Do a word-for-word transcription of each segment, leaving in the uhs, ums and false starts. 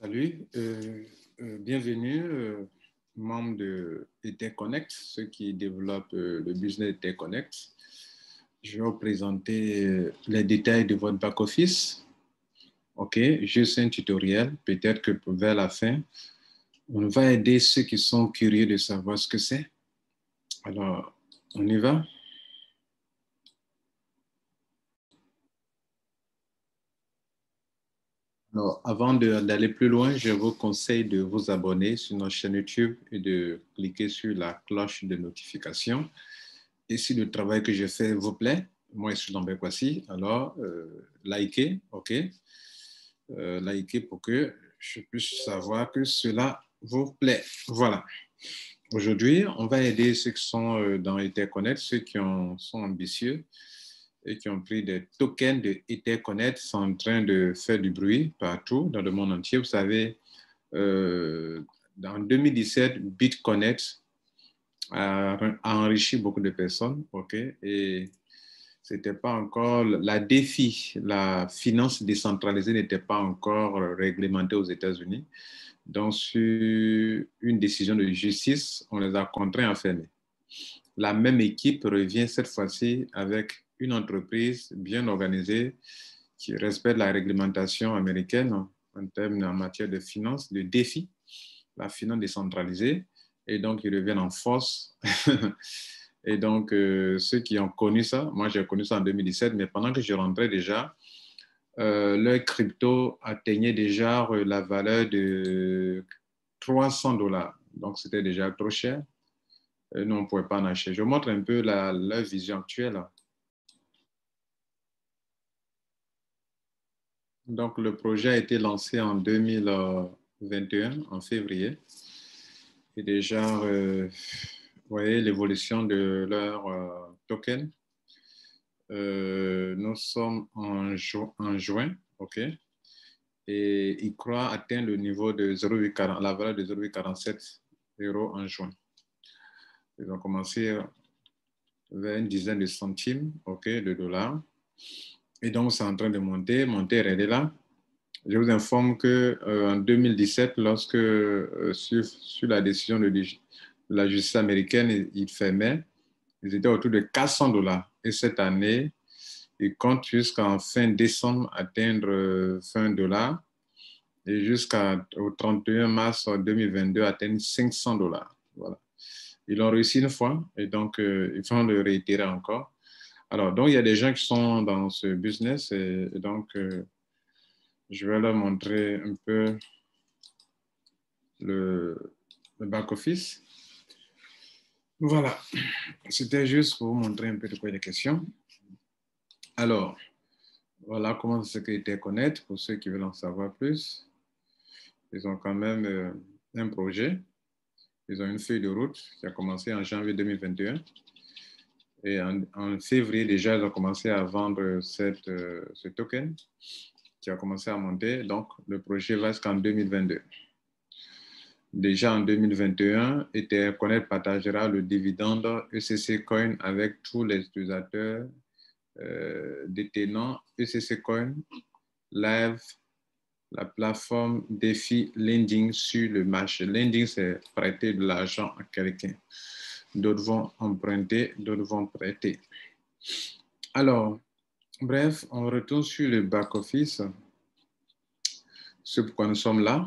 Salut, euh, euh, bienvenue, euh, membre de EtherConnect, ceux qui développent euh, le business EtherConnect. Je vais vous présenter euh, les détails de votre back-office. OK, juste un tutoriel, peut-être que vers la fin, on va aider ceux qui sont curieux de savoir ce que c'est. Alors, on y va? Alors, avant d'aller plus loin, je vous conseille de vous abonner sur notre chaîne YouTube et de cliquer sur la cloche de notification. Et si le travail que je fais vous plaît, moi je suis Lambert Kwasi, alors euh, likez, ok, euh, likez pour que je puisse savoir que cela vous plaît. Voilà. Aujourd'hui, on va aider ceux qui sont euh, dans EtherConnect, ceux qui ont, sont ambitieux et qui ont pris des tokens de EtherConnect, sont en train de faire du bruit partout dans le monde entier. Vous savez, euh, en deux mille dix-sept, BitConnect a, a enrichi beaucoup de personnes, ok, et c'était pas encore la défi, la finance décentralisée n'était pas encore réglementée aux États-Unis. Donc, sur une décision de justice, on les a contraints à fermer. La même équipe revient cette fois-ci avec une entreprise bien organisée qui respecte la réglementation américaine en termes en matière de finance, de défi, la finance décentralisée. Et donc, ils reviennent en force. Et donc, euh, ceux qui ont connu ça, moi j'ai connu ça en deux mille dix-sept, mais pendant que je rentrais déjà, euh, leur crypto atteignait déjà la valeur de trois cents dollars. Donc, c'était déjà trop cher. Et nous, on ne pouvait pas en acheter. Je vous montre un peu la, leur vision actuelle. Donc, le projet a été lancé en deux mille vingt et un, en février. Et déjà, euh, vous voyez l'évolution de leur euh, token. Euh, nous sommes en, ju en juin, OK? Et ils croient atteindre le niveau de zéro virgule quarante, la valeur de zéro virgule quarante-sept euros en juin. Ils ont commencé vers une dizaine de centimes, OK, de dollars. Et donc, c'est en train de monter, monter, et là. Je vous informe qu'en euh, deux mille dix-sept, lorsque, euh, sur, sur la décision de, de la justice américaine, ils, ils fermaient, ils étaient autour de quatre cents dollars. Et cette année, ils comptent jusqu'en fin décembre atteindre euh, vingt dollars et jusqu'au trente et un mars deux mille vingt-deux atteindre cinq cents dollars. Voilà. Ils l'ont réussi une fois et donc euh, ils vont le réitérer encore. Alors, donc, il y a des gens qui sont dans ce business et, et donc, euh, je vais leur montrer un peu le, le back-office. Voilà, c'était juste pour vous montrer un peu de quoi il est question. Alors, voilà comment c'est que EtherConnect, pour ceux qui veulent en savoir plus. Ils ont quand même euh, un projet. Ils ont une feuille de route qui a commencé en janvier deux mille vingt et un. Et en, en février, déjà, ils ont commencé à vendre cette, euh, ce token qui a commencé à monter. Donc, le projet va jusqu'en deux mille vingt-deux. Déjà en deux mille vingt et un, EtherConnect partagera le dividende E C C Coin avec tous les utilisateurs euh, détenant E C C Coin live, la plateforme défi lending sur le marché. Lending, c'est prêter de l'argent à quelqu'un. D'autres vont emprunter, d'autres vont prêter. Alors, bref, on retourne sur le back-office. C'est pourquoi nous sommes là.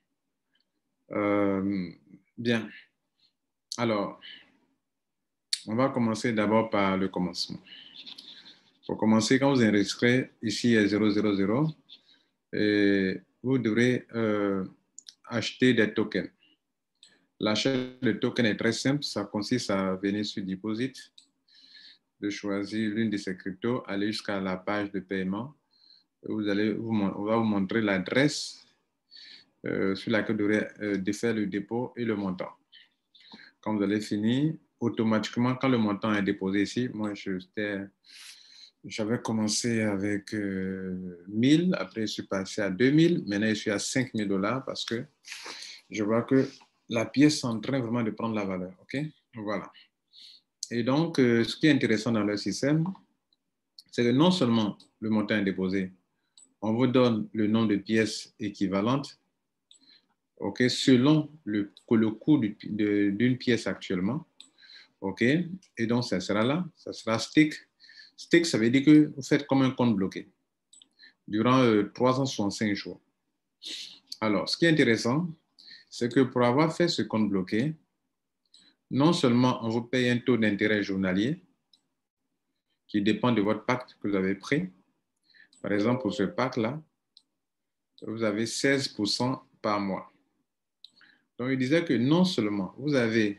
Euh, bien. Alors, on va commencer d'abord par le commencement. Pour commencer, quand vous enregistrez, ici il y a zéro zéro zéro, et vous devrez euh, acheter des tokens. L'achat de tokens est très simple. Ça consiste à venir sur Deposit, de choisir l'une de ces cryptos, aller jusqu'à la page de paiement. Vous allez, vous, on va vous montrer l'adresse euh, sur laquelle vous devrez euh, défaire le dépôt et le montant. Quand vous allez finir, automatiquement, quand le montant est déposé ici, moi, j'avais commencé avec euh, mille, après je suis passé à deux mille, maintenant je suis à cinq mille dollars parce que je vois que la pièce est en train vraiment de prendre la valeur. OK? Voilà. Et donc, euh, ce qui est intéressant dans le système, c'est que non seulement le montant est déposé, on vous donne le nombre de pièces équivalentes OK, selon le, le coût d'une pièce actuellement. OK, et donc ça sera là, ça sera stick. Stick, ça veut dire que vous faites comme un compte bloqué durant euh, trois cent soixante-cinq jours. Alors, ce qui est intéressant, c'est que pour avoir fait ce compte bloqué, non seulement on vous paye un taux d'intérêt journalier qui dépend de votre pacte que vous avez pris. Par exemple, pour ce pacte-là, vous avez seize pour cent par mois. Donc, il disait que non seulement vous avez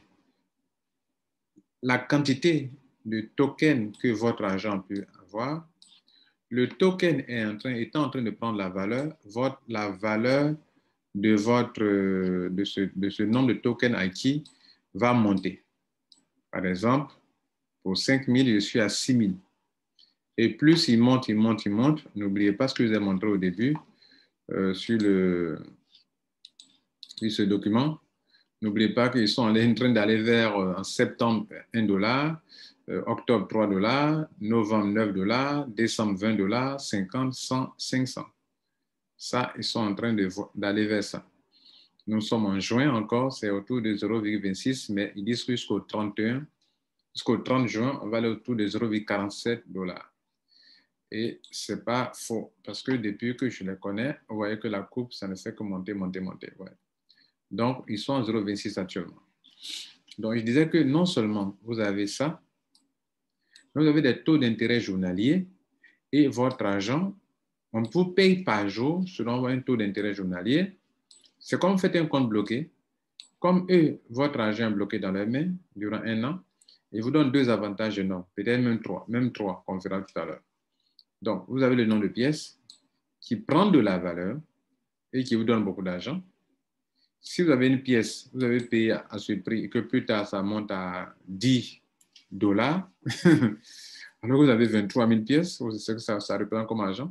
la quantité de tokens que votre agent peut avoir, le token est en train, étant en train de prendre la valeur, votre, la valeur de, votre, de, ce, de ce nombre de tokens acquis va monter. Par exemple, pour cinq mille, je suis à six mille. Et plus il monte, il monte, il monte, n'oubliez pas ce que je vous ai montré au début euh, sur, le, sur ce document. N'oubliez pas qu'ils sont en train d'aller vers, euh, en septembre, un dollar, euh, octobre, trois dollars, novembre, neuf dollars, décembre, vingt dollars, cinquante, cent, cinq cents. Ça, ils sont en train d'aller vers ça. Nous sommes en juin encore, c'est autour de zéro virgule vingt-six, mais ils disent que jusqu'au trente et un, jusqu'au trente juin, on va aller autour de zéro virgule quarante-sept dollars. Et ce n'est pas faux, parce que depuis que je les connais, vous voyez que la courbe, ça ne fait que monter, monter, monter. Ouais. Donc, ils sont en zéro virgule vingt-six actuellement. Donc, je disais que non seulement vous avez ça, mais vous avez des taux d'intérêt journaliers et votre argent, on vous paye par jour selon un taux d'intérêt journalier. C'est comme vous faites un compte bloqué. Comme eux, votre argent est bloqué dans leurs mains durant un an, ils vous donnent deux avantages énormes, peut-être même trois, même trois, comme on verra tout à l'heure. Donc, vous avez le nom de pièce qui prend de la valeur et qui vous donne beaucoup d'argent. Si vous avez une pièce, vous avez payé à ce prix et que plus tard, ça monte à dix dollars, alors que vous avez vingt-trois mille pièces, c'est que ça, ça représente comme argent.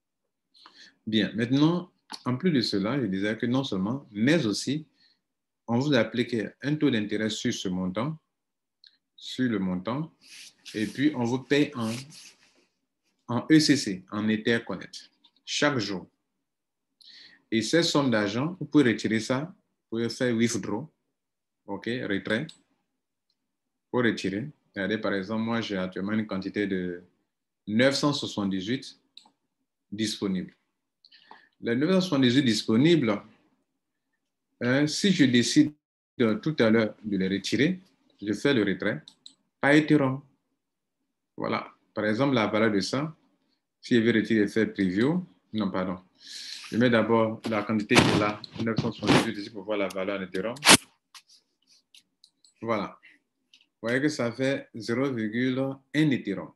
Bien, maintenant, en plus de cela, je disais que non seulement, mais aussi, on vous applique un taux d'intérêt sur ce montant, sur le montant, et puis on vous paye en, en E C C, en Ether Connect, chaque jour. Et ces sommes d'argent, vous pouvez retirer ça, vous pouvez faire withdraw, OK, retrait, pour retirer. Regardez, par exemple, moi, j'ai actuellement une quantité de neuf cent soixante-dix-huit disponibles. Les neuf cent soixante-dix-huit disponibles, hein, si je décide de, tout à l'heure de les retirer, je fais le retrait par Ethereum. Voilà. Par exemple, la valeur de ça, si je veux retirer et faire preview, non, pardon. Je mets d'abord la quantité qui est là, neuf cent soixante-dix-huit ici pour voir la valeur en Ethereum. Voilà. Vous voyez que ça fait zéro virgule un Ethereum.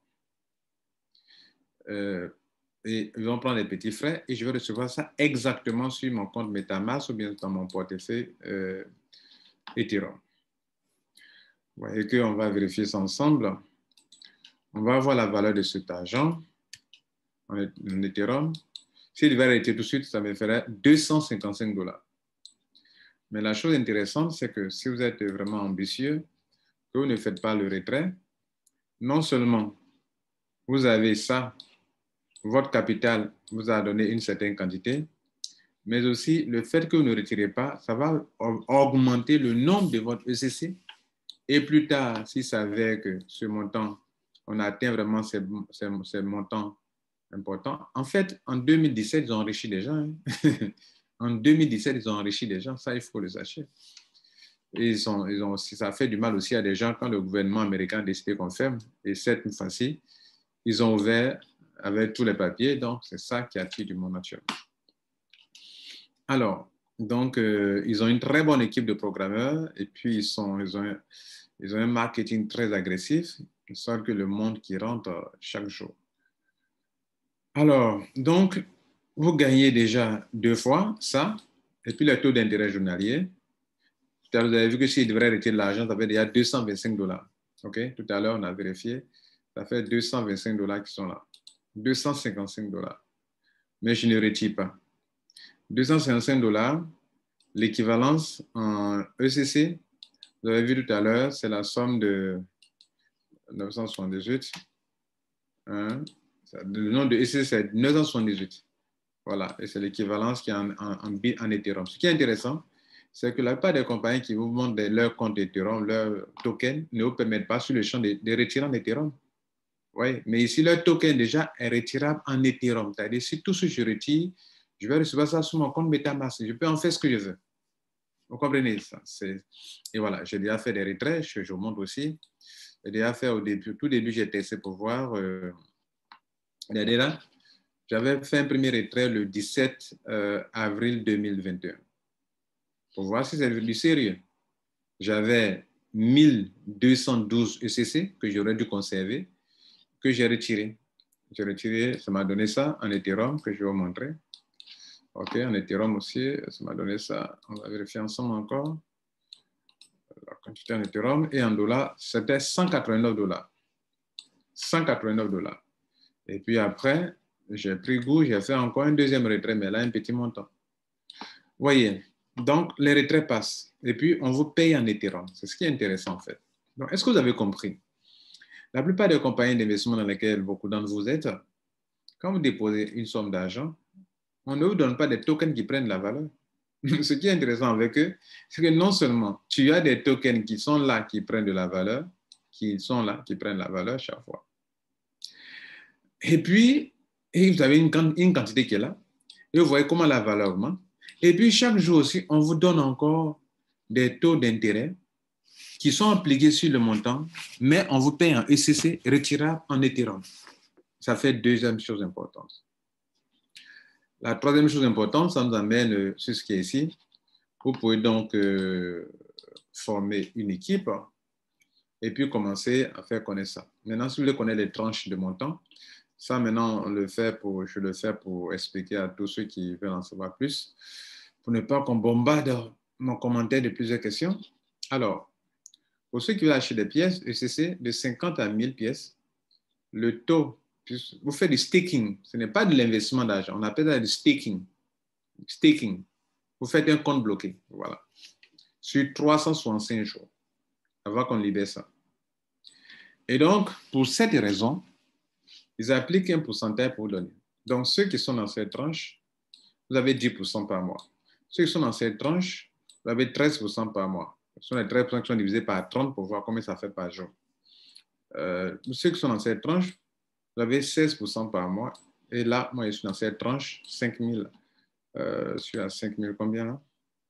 Euh, et ils vont prendre les petits frais et je vais recevoir ça exactement sur mon compte MetaMask ou bien dans mon portefeuille euh, Ethereum. Vous voyez qu'on va vérifier ça ensemble. On va voir la valeur de cet argent en Ethereum. S'il devait arrêter tout de suite, ça me ferait deux cent cinquante-cinq dollars. Mais la chose intéressante, c'est que si vous êtes vraiment ambitieux, que vous ne faites pas le retrait, non seulement vous avez ça, votre capital vous a donné une certaine quantité, mais aussi le fait que vous ne retirez pas, ça va augmenter le nombre de votre E C C. Et plus tard, s'il s'avère que ce montant, on atteint vraiment ces, ces, ces montants importants. En fait, en deux mille dix-sept, ils ont enrichi des gens. Hein. En deux mille dix-sept, ils ont enrichi des gens. Ça, il faut le sacher. Et ils ont, ils ont, ça fait du mal aussi à des gens quand le gouvernement américain a décidé qu'on ferme. Et cette fois-ci, ils ont ouvert avec tous les papiers. Donc, c'est ça qui attire du monde actuellement. Alors, donc, euh, ils ont une très bonne équipe de programmeurs et puis ils, sont, ils, ont, ils ont un marketing très agressif, de sorte que le monde qui rentre chaque jour. Alors, donc, vous gagnez déjà deux fois ça, et puis le taux d'intérêt journalier. Vous avez vu que s'il devrait retirer l'argent, ça fait déjà deux cent vingt-cinq dollars. OK? Tout à l'heure, on a vérifié. Ça fait deux cent vingt-cinq dollars qui sont là. deux cent cinquante-cinq dollars. Mais je ne retire pas. deux cent cinquante-cinq dollars, l'équivalence en E C C, vous avez vu tout à l'heure, c'est la somme de neuf cent soixante-dix-huit. Hein? Le nom de E C C, c'est neuf cent soixante-dix-huit. Voilà, et c'est l'équivalence qui est en, en, en, en Ethereum. Ce qui est intéressant, c'est que la plupart des compagnies qui vous montrent leur compte Ethereum, leur token, ne vous permettent pas sur le champ de, de retirer en Ethereum. Oui, mais ici, leur token déjà est retirable en Ethereum. C'est-à-dire, si tout ce que je retire, je vais recevoir ça sur mon compte MetaMask. Je peux en faire ce que je veux. Vous comprenez ça? Et voilà, j'ai déjà fait des retraits, je, je vous montre aussi. J'ai déjà fait au début, tout début, j'ai testé pour voir. Euh, regardez là, j'avais fait un premier retrait le dix-sept avril deux mille vingt et un. Pour voir si c'est du sérieux. J'avais mille deux cent douze E C C que j'aurais dû conserver, que j'ai retiré. J'ai retiré, ça m'a donné ça en Ethereum que je vais vous montrer. OK, en Ethereum aussi, ça m'a donné ça. On va vérifier ensemble encore. La quantité en Ethereum et en dollars, c'était cent quatre-vingt-neuf dollars. cent quatre-vingt-neuf dollars. Et puis après, j'ai pris goût, j'ai fait encore un deuxième retrait, mais là, un petit montant. Vous voyez, donc les retraits passent. Et puis, on vous paye en Ethereum. C'est ce qui est intéressant, en fait. Donc, est-ce que vous avez compris? La plupart des compagnies d'investissement dans lesquelles beaucoup d'entre vous êtes, quand vous déposez une somme d'argent, on ne vous donne pas des tokens qui prennent la valeur. Ce qui est intéressant avec eux, c'est que non seulement tu as des tokens qui sont là, qui prennent de la valeur, qui sont là, qui prennent la valeur chaque fois. Et puis, et vous avez une, une quantité qui est là, et vous voyez comment la valeur augmente. Et puis, chaque jour aussi, on vous donne encore des taux d'intérêt qui sont appliqués sur le montant, mais on vous paye en E C C retirable en Ethereum. Ça fait deuxième chose importante. La troisième chose importante, ça nous amène sur ce qui est ici. Vous pouvez donc euh, former une équipe et puis commencer à faire connaître ça. Maintenant, si vous voulez connaître les tranches de montant, ça maintenant, on le fait pour, je le fais pour expliquer à tous ceux qui veulent en savoir plus, pour ne pas qu'on bombarde mon commentaire de plusieurs questions. Alors, pour ceux qui veulent acheter des pièces, E C C de cinquante à mille pièces, le taux, vous faites du staking, ce n'est pas de l'investissement d'argent, on appelle ça du staking. Staking. Vous faites un compte bloqué, voilà, sur trois cent soixante-cinq jours, avant qu'on libère ça. Et donc, pour cette raison, ils appliquent un pourcentage pour vous donner. Donc, ceux qui sont dans cette tranche, vous avez dix pour cent par mois. Ceux qui sont dans cette tranche, vous avez treize pour cent par mois. Ce sont les treize pour cent qui sont divisés par trente pour voir combien ça fait par jour. Euh, ceux qui sont dans cette tranche, vous avez seize pour cent par mois. Et là, moi, je suis dans cette tranche, cinq mille. Euh, je suis à cinq mille, combien là?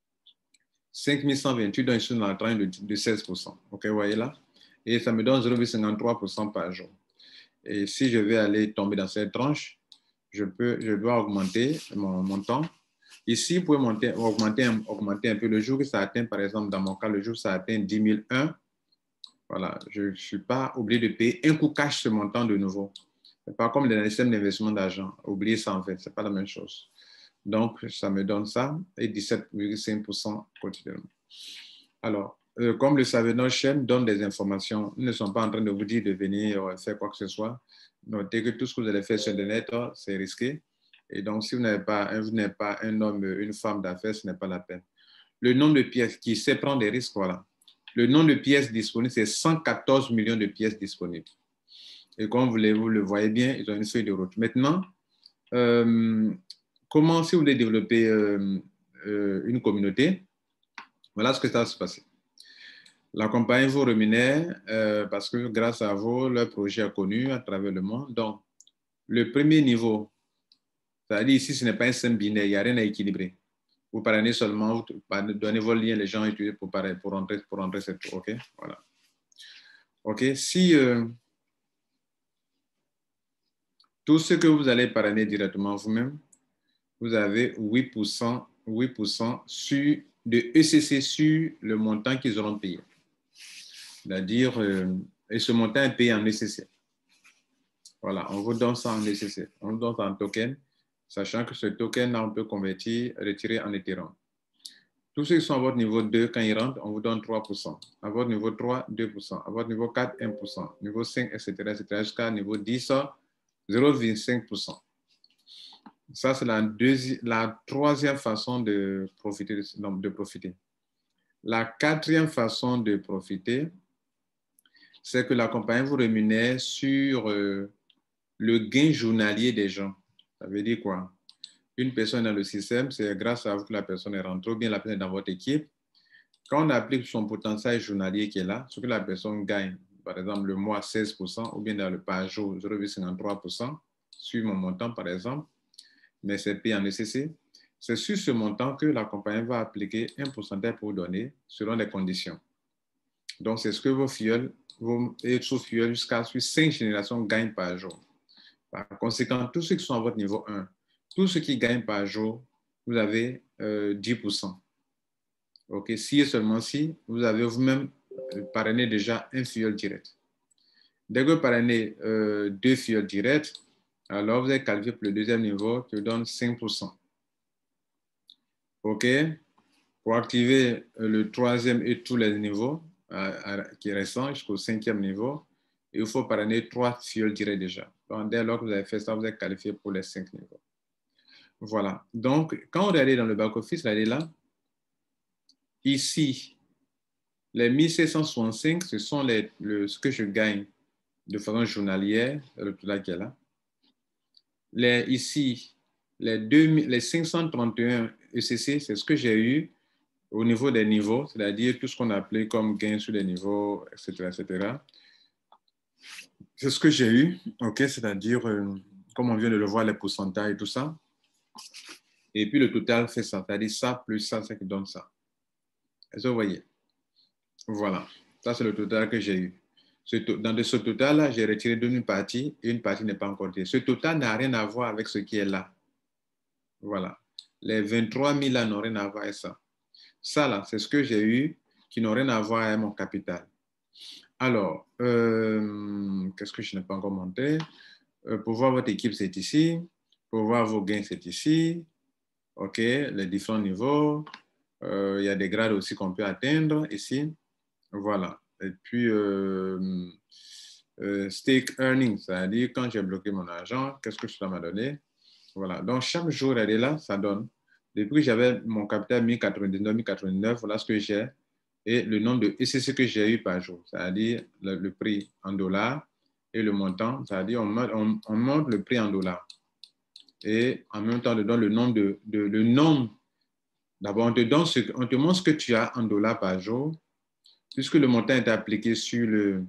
cinq mille cent vingt-huit, donc je suis dans la tranche de, de seize pour cent. OK, vous voyez là? Et ça me donne zéro virgule cinquante-trois pour cent par jour. Et si je vais aller tomber dans cette tranche, je, peux, je dois augmenter mon montant. Ici, vous pouvez monter, augmenter, augmenter un peu le jour que ça atteint, par exemple, dans mon cas, le jour que ça atteint dix mille un. Voilà, je ne suis pas obligé de payer un coup cash ce montant de nouveau. Ce n'est pas comme dans les systèmes d'investissement d'argent. Oubliez ça, en fait, ce n'est pas la même chose. Donc, ça me donne ça et dix-sept virgule cinq pour cent quotidiennement. Alors, euh, comme le savez, nos chaînes donnent des informations. Nous ne sommes pas en train de vous dire de venir euh, faire quoi que ce soit. Notez que tout ce que vous allez faire sur Internet, c'est risqué. Et donc, si vous n'êtes pas, vous n'êtes pas un homme, une femme d'affaires, ce n'est pas la peine. Le nombre de pièces qui sait prendre des risques, voilà. Le nombre de pièces disponibles, c'est cent quatorze millions de pièces disponibles. Et comme vous, les, vous le voyez bien, ils ont une feuille de route. Maintenant, euh, comment, si vous voulez développer euh, euh, une communauté, voilà ce que ça va se passer. La compagnie vous rémunère euh, parce que grâce à vous, leur projet est connu à travers le monde. Donc, le premier niveau, c'est-à-dire ici, ce n'est pas un simple binaire, il n'y a rien à équilibrer. Vous parrainez seulement, vous donnez vos liens, les gens utilisent pour, pour rentrer, pour rentrer cette tour. OK? Voilà. OK? Si euh, tout ce que vous allez parrainer directement vous-même, vous avez huit pour cent, huit pour cent sur, de E C C sur le montant qu'ils auront payé. C'est-à-dire, euh, et ce montant est payé en E C C. Voilà, on vous donne ça en E C C. On vous donne ça en token, sachant que ce token-là, on peut convertir, retirer en Ethereum. Tous ceux qui sont à votre niveau deux, quand ils rentrent, on vous donne trois pour cent. À votre niveau trois, deux pour cent. À votre niveau quatre, un pour cent. Niveau cinq, et cetera, et cetera jusqu'à niveau dix, zéro virgule cinq pour cent. Ça, c'est la, la troisième façon de profiter, de profiter. La quatrième façon de profiter, c'est que la compagnie vous rémunère sur euh, le gain journalier des gens. Ça veut dire quoi? Une personne dans le système, c'est grâce à vous que la personne est rentrée, ou bien la personne est dans votre équipe, quand on applique son potentiel journalier qui est là, ce que la personne gagne, par exemple le mois seize pour cent ou bien dans le par jour zéro virgule cinquante-trois pour cent sur mon montant par exemple, mais c'est payé en E C C, c'est sur ce montant que la compagnie va appliquer un pourcentage pour donner selon les conditions. Donc c'est ce que vos filleuls, vos sous-filleuls jusqu'à cinq générations gagnent par jour. Par conséquent, tous ceux qui sont à votre niveau un, tous ceux qui gagnent par jour, vous avez euh, dix pour cent. Ok, si et seulement si, vous avez vous-même parrainé déjà un filleul direct. Dès que vous parrainez euh, deux filleuls directs, alors vous êtes qualifié pour le deuxième niveau qui vous donne cinq pour cent. Ok, pour activer le troisième et tous les niveaux euh, qui restent jusqu'au cinquième niveau, il faut parrainer trois filleuls directs déjà. Donc, dès lors que vous avez fait ça, vous êtes qualifié pour les cinq niveaux. Voilà. Donc, quand on est allé dans le back-office, là, là, ici, les mille sept cent soixante-cinq, ce sont les, le, ce que je gagne de façon journalière, le total qui est là. Les, ici, les, deux, les cinq cent trente et un E C C, c'est ce que j'ai eu au niveau des niveaux, c'est-à-dire tout ce qu'on appelait comme gain sur les niveaux, et cetera, et cetera. C'est ce que j'ai eu, ok, c'est-à-dire, euh, comme on vient de le voir, les pourcentages et tout ça. Et puis le total, c'est ça, c'est-à-dire ça plus ça, c'est qui donne ça. Est-ce que vous voyez? Voilà, ça c'est le total que j'ai eu. Ce, dans ce total-là, j'ai retiré d'une partie et une partie n'est pas encore tirée. Ce total n'a rien à voir avec ce qui est là. Voilà. Les vingt-trois mille là n'ont rien à voir avec ça. Ça là, c'est ce que j'ai eu qui n'ont rien à voir avec mon capital. Alors, euh, qu'est-ce que je n'ai pas encore monté? euh, Pour voir votre équipe, c'est ici. Pour voir vos gains, c'est ici. OK, les différents niveaux. Euh, il y a des grades aussi qu'on peut atteindre ici. Voilà. Et puis, euh, euh, stake earnings, c'est-à-dire quand j'ai bloqué mon argent, qu'est-ce que ça m'a donné? Voilà. Donc, chaque jour, elle est là, ça donne. Depuis que j'avais mon capital mille quatre-vingt-dix-neuf, mille quatre-vingt-neuf, voilà ce que j'ai. Et le nombre de E C C que j'ai eu par jour, c'est-à-dire le, le prix en dollars et le montant, c'est-à-dire on, on, on monte le prix en dollars. Et en même temps, on te donne le nombre de, de le nombre. D'abord, on te donne ce, on te montre ce que tu as en dollars par jour, puisque le montant est appliqué sur le,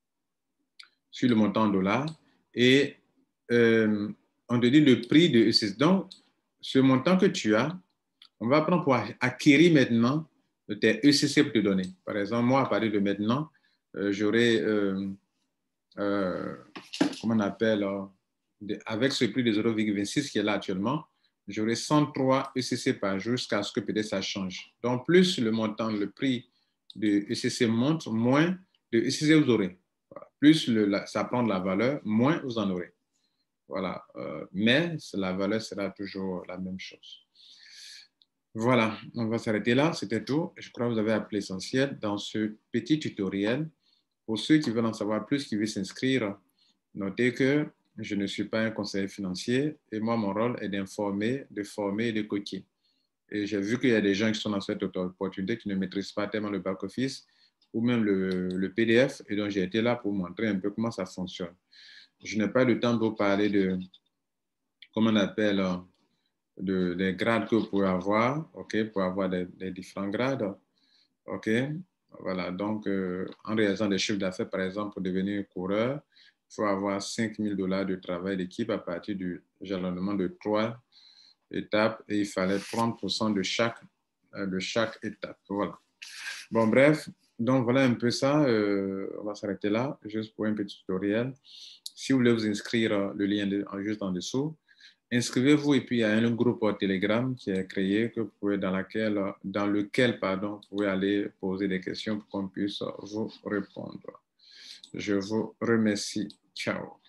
sur le montant en dollars. Et euh, on te dit le prix de E C C. Donc, ce montant que tu as, on va prendre pour acquérir maintenant tes E C C pour te donner. Par exemple, moi, à partir de maintenant, euh, j'aurai, euh, euh, comment on appelle, euh, de, avec ce prix de zéro virgule vingt-six qui est là actuellement, j'aurai cent trois E C C par jour jusqu'à ce que peut-être ça change. Donc, plus le montant, le prix de E C C monte, moins de E C C vous aurez. Voilà. Plus le, la, ça prend de la valeur, moins vous en aurez. Voilà. Euh, mais la valeur sera toujours la même chose. Voilà, on va s'arrêter là. C'était tout. Je crois que vous avez appris l'essentiel dans ce petit tutoriel. Pour ceux qui veulent en savoir plus, qui veulent s'inscrire, notez que je ne suis pas un conseiller financier et moi, mon rôle est d'informer, de former et de coacher. Et j'ai vu qu'il y a des gens qui sont dans cette opportunité qui ne maîtrisent pas tellement le back-office ou même le, le P D F. Et donc, j'ai été là pour montrer un peu comment ça fonctionne. Je n'ai pas le temps de vous parler de, comment on appelle, de, des grades que vous pouvez avoir, OK, pour avoir des, des différents grades. OK, voilà. Donc, euh, en réalisant des chiffres d'affaires, par exemple, pour devenir coureur, il faut avoir cinq mille dollars de travail d'équipe à partir du jalonnement de trois étapes et il fallait trente pour cent de chaque, de chaque étape. Voilà. Bon, bref, donc voilà un peu ça. Euh, on va s'arrêter là, juste pour un petit tutoriel. Si vous voulez vous inscrire, le lien est juste en dessous. Inscrivez-vous et puis il y a un groupe Telegram qui est créé que vous pouvez, dans, laquelle, dans lequel pardon, vous pouvez aller poser des questions pour qu'on puisse vous répondre. Je vous remercie. Ciao.